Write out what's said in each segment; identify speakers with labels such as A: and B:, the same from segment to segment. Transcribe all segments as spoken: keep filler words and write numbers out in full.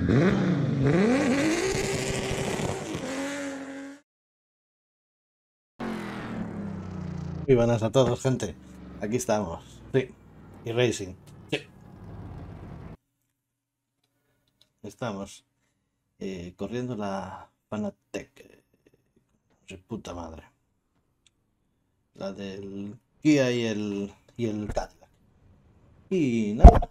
A: Muy buenas a todos, gente. Aquí estamos. Sí. Y Racing. Sí. Estamos eh, corriendo la Fanatec. Eh, de puta madre. La del Kia y el, y el Cadillac. Y nada.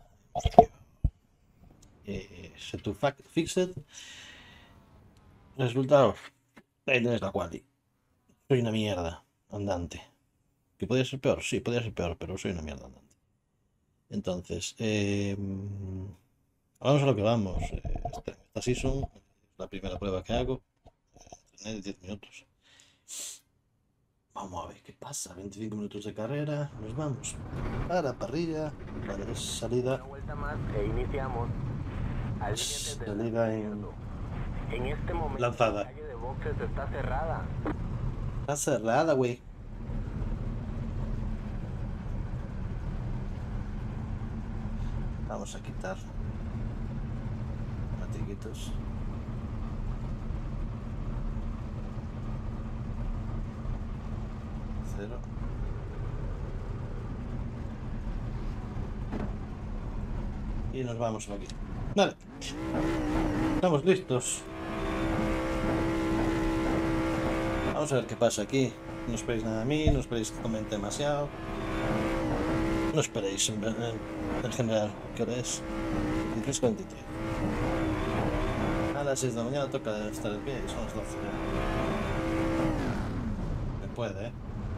A: Eh, Set to Fixed. Resultados. Ahí tenés la quali. Soy una mierda andante. ¿Que podría ser peor? Sí, podría ser peor, pero soy una mierda andante. Entonces, eh, vamos a lo que vamos. Eh, esta, esta season es la primera prueba que hago. Entrené diez minutos. Vamos a ver qué pasa. veinticinco minutos de carrera. Nos vamos para parrilla. Vale, es salida.
B: Una vuelta más e iniciamos. Al
A: salida en,
B: en este momento
A: lanzada.
B: La calle de boxes está cerrada.
A: Está cerrada, güey. Vamos a quitar matiquitos. Cero. Y nos vamos aquí. Vale. Estamos listos. Vamos a ver qué pasa aquí. No esperéis nada de mí, no esperéis que comente demasiado. No esperéis en, en, en general. ¿Qué hora es? veintitrés cuarenta y tres. A las seis de la mañana toca estar en pie y son las doce. Me puede, ¿eh?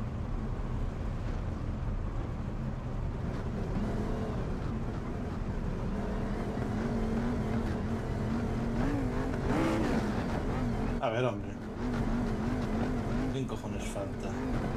A: A ver, hombre. ¿Qué cojones falta?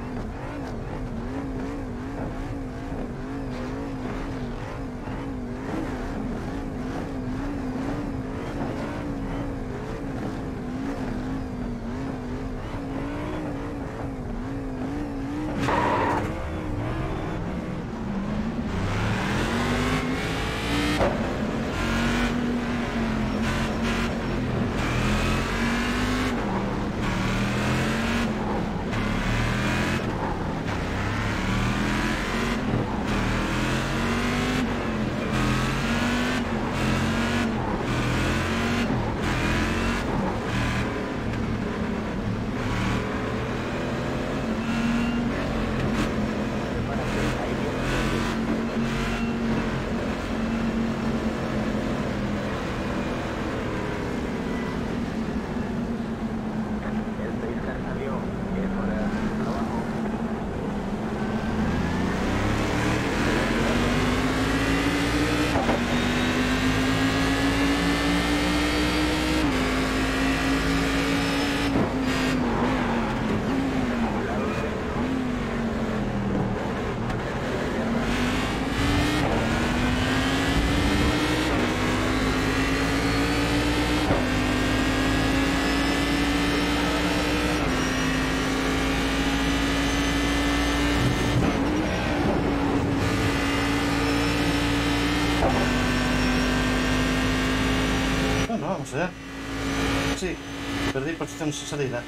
A: Vamos allá. Sí, perdí posición en su salida.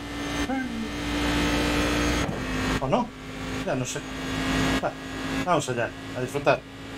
A: ¿O no? Ya no sé. Va, vamos allá, a disfrutar.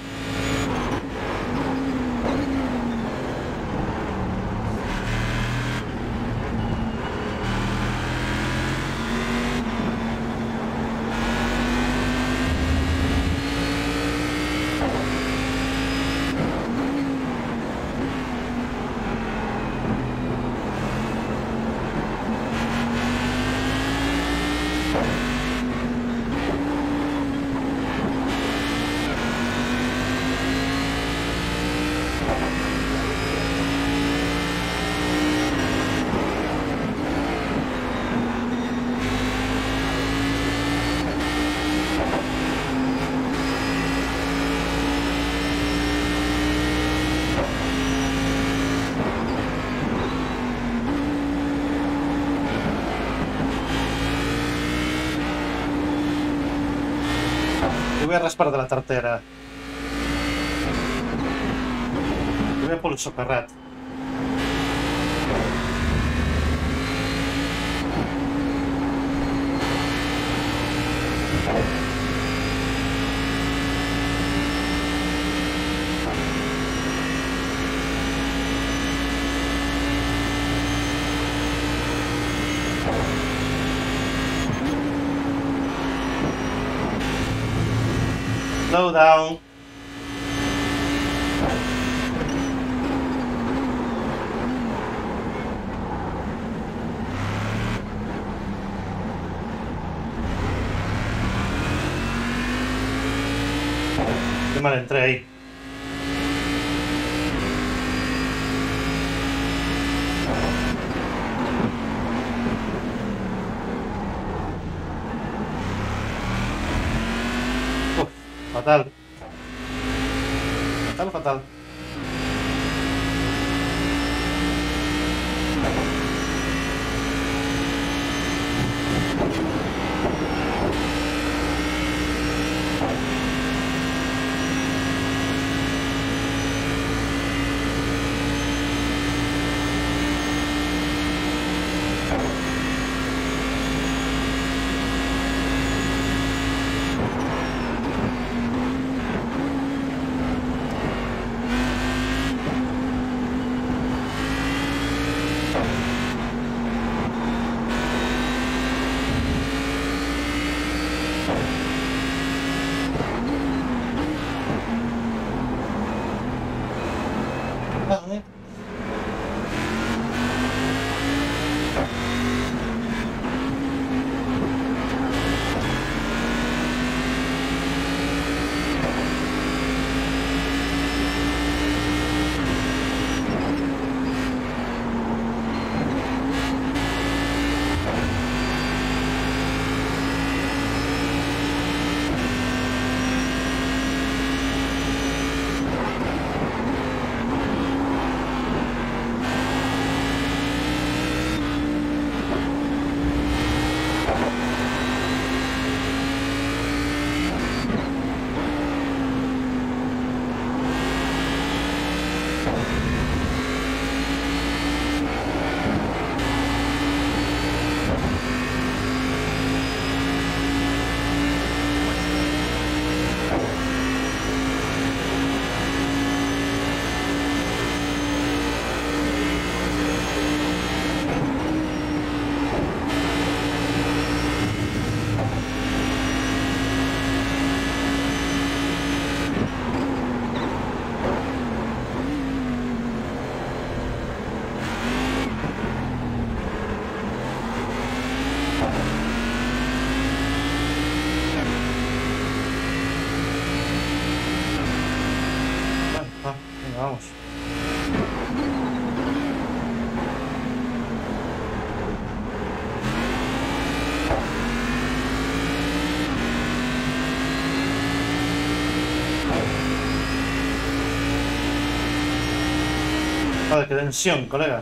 A: Voy a raspar de la tartera. Voy a por el socarrat. Slow down. Qué mal entré ahí. Uf, fatal. Fatal, fatal. Vale. Ah, venga, vamos. Joder, qué tensión, colega.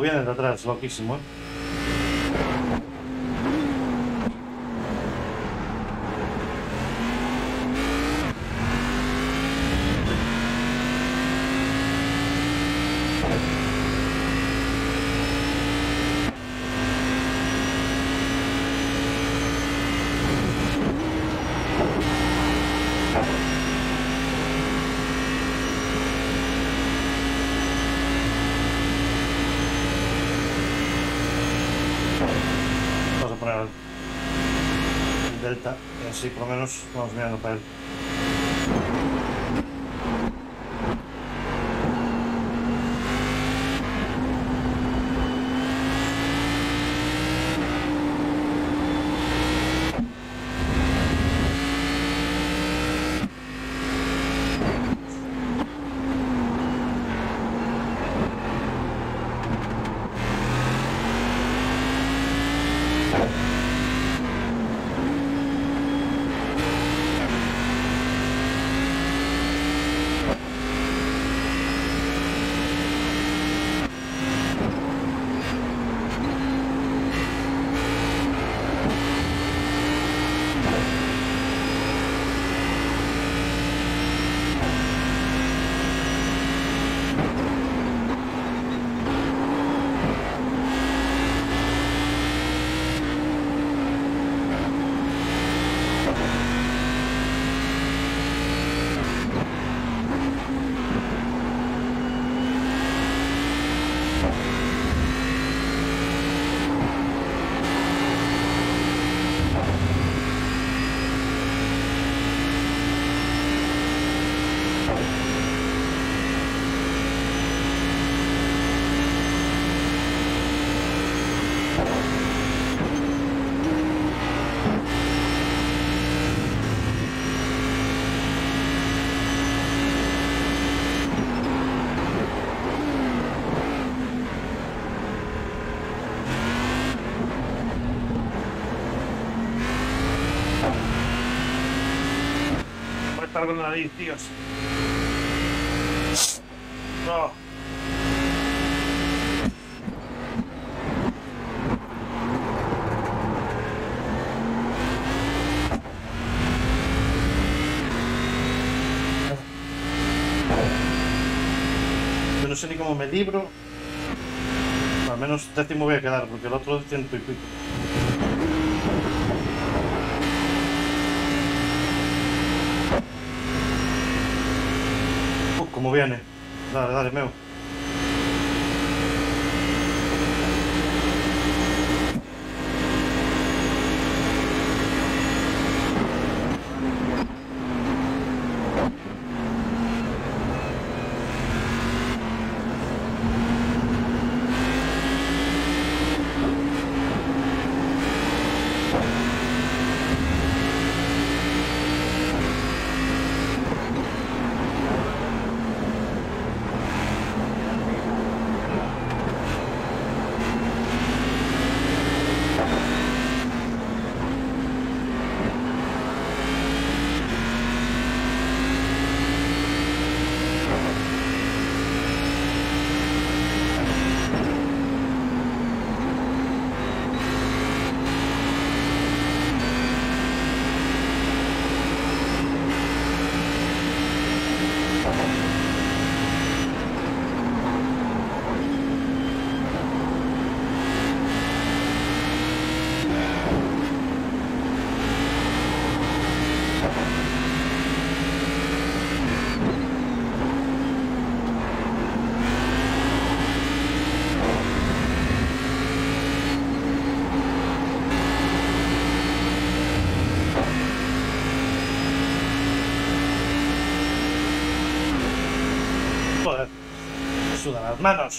A: viene de atrás, loquísimo, ¿eh? Vamos a poner el delta y así por lo menos vamos mirando para él. Con la nariz, tíos. No. Yo no sé ni cómo me libro. Al menos décimo voy a quedar, porque el otro de ciento y pico. Como viene. Dale, dale, meo. Joder, me sudan las manos.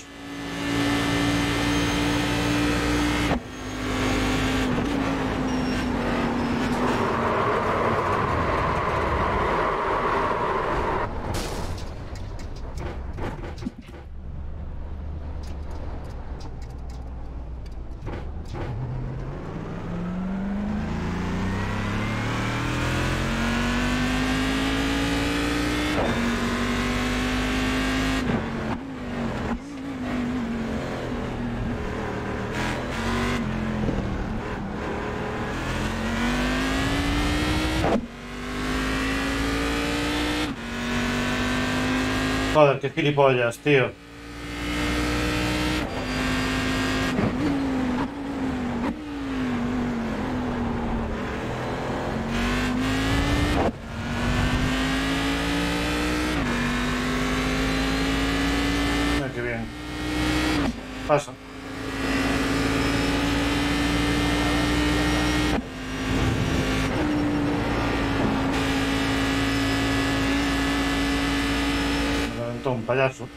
A: Joder, qué gilipollas, tío. Mira qué bien. Pasa. Me reventó un payaso.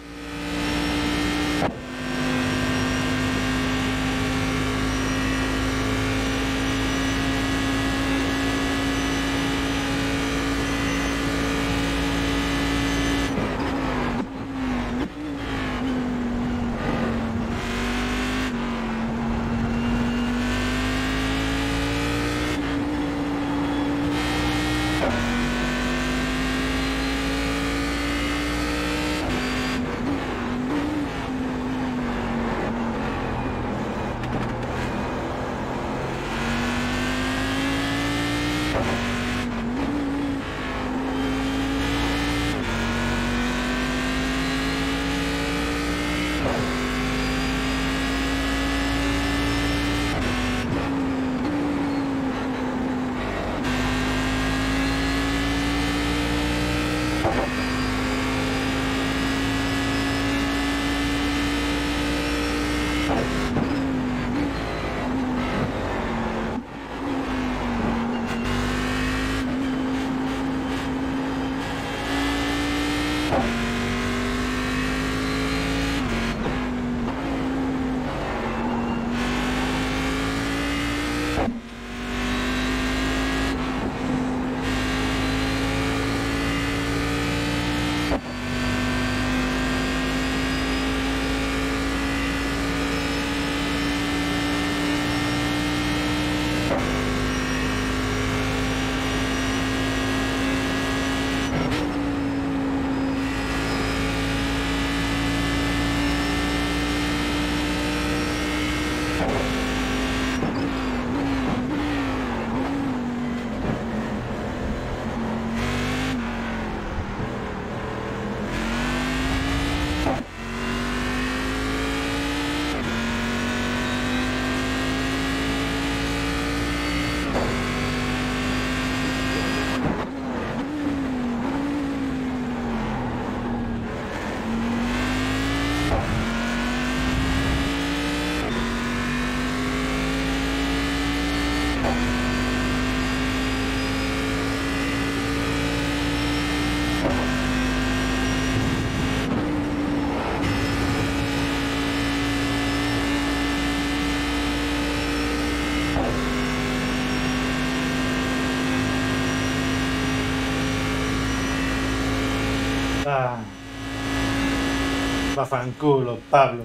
A: Ah, va fanculo, Pablo.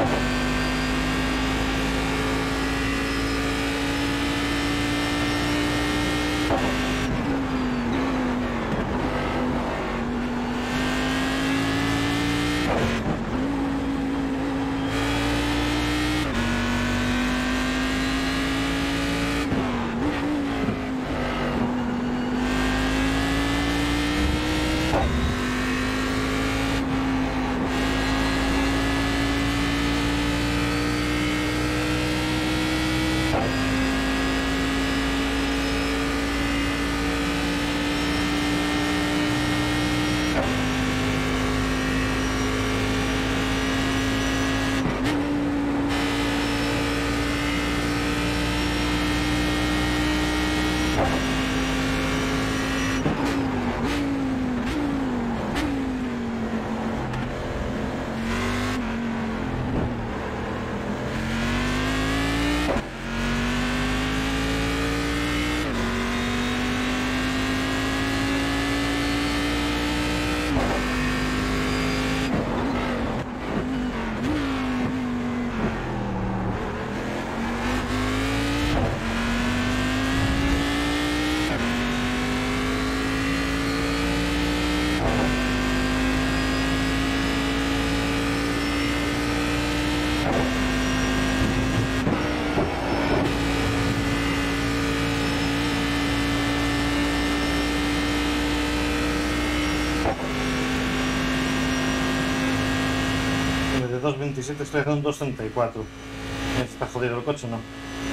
A: dos veintisiete estoy haciendo un dos treinta y cuatro. Está jodido el coche, ¿no?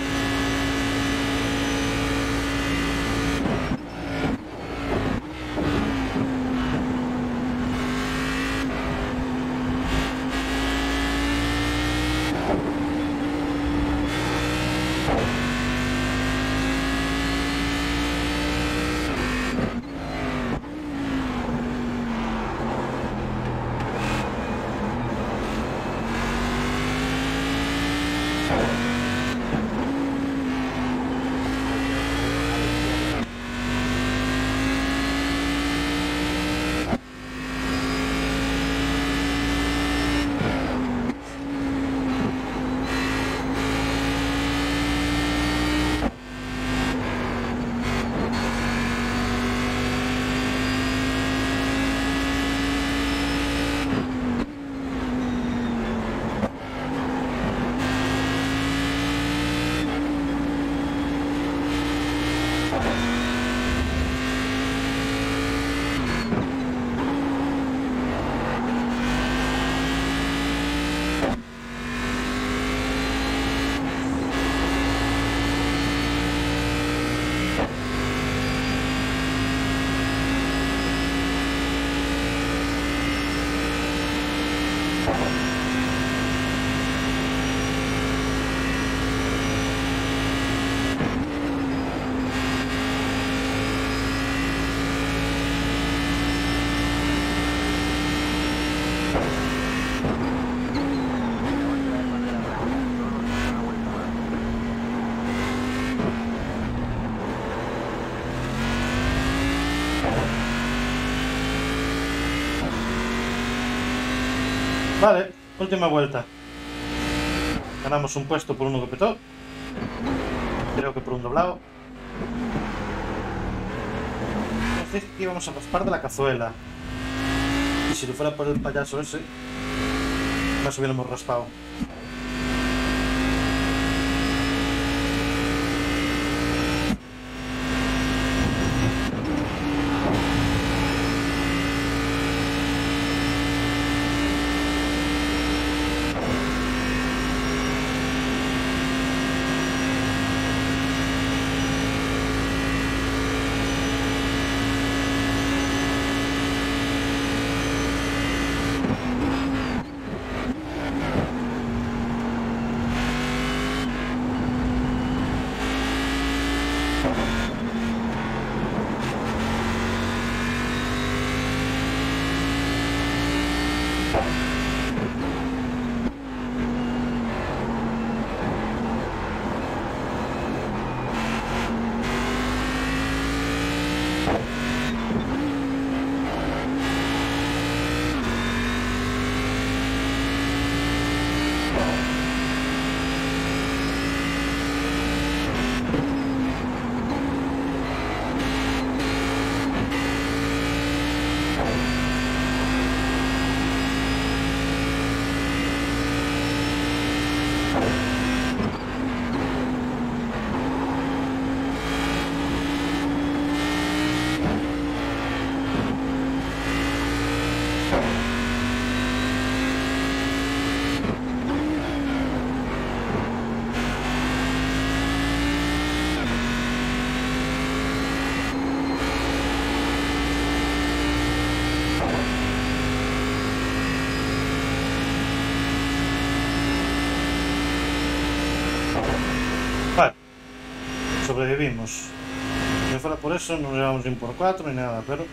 A: Vale, última vuelta. Ganamos un puesto por uno que petó. Creo que por un doblado. Nos dice que íbamos a raspar de la cazuela. Y si no fuera por el payaso ese, más hubiéramos raspado. sobrevivimos. Si fuera por eso, no nos llevamos ni por cuatro ni nada, pero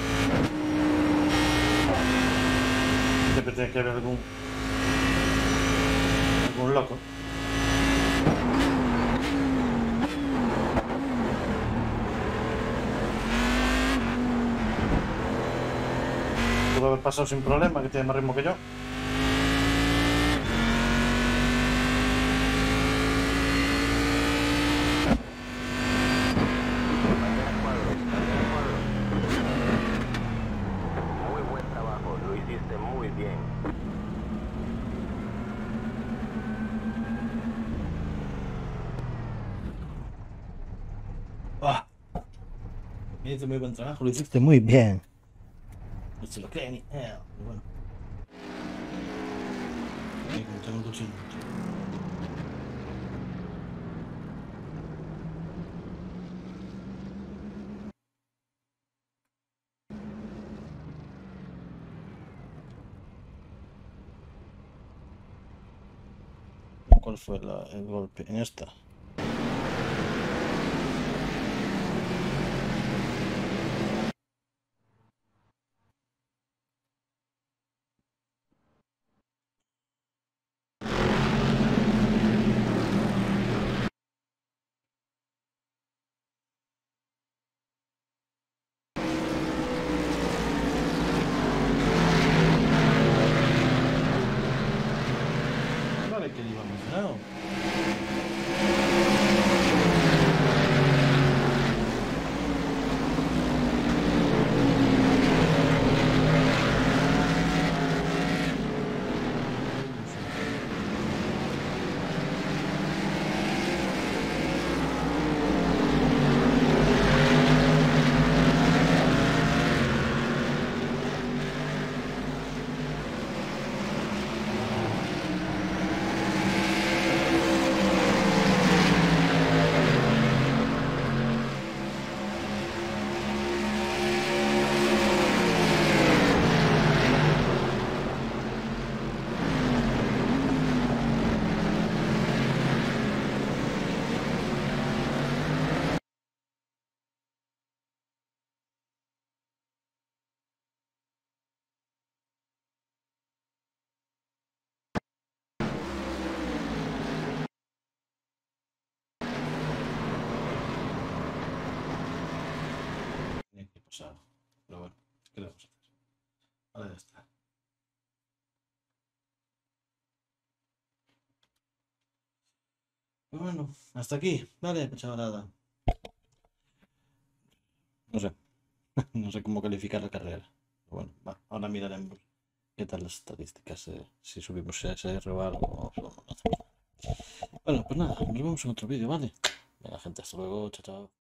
A: siempre tiene que haber algún algún loco. Pudo haber pasado sin problema, que tiene más ritmo que yo.
B: Muy buen trabajo, lo hiciste muy bien.
A: ¡Ah! Me hizo muy buen trabajo, lo hiciste muy bien. No se lo cree ni él. Bueno. Ahí, como tengo el cochino. ¿Cuál fue la, el golpe? En esta. Vale, que iba emocionado. Tenía que pasar. Pero bueno, ¿qué le vamos a hacer? Ahora ya está. Pues bueno, hasta aquí. Vale, chavalada. No sé. No sé cómo calificar la carrera. Pero bueno, va, ahora miraremos qué tal las estadísticas. Eh, si subimos a ese o algo. O no hacemos nada. Bueno, pues nada, nos vemos en otro vídeo, ¿vale? Venga, gente, hasta luego. Chao, chao.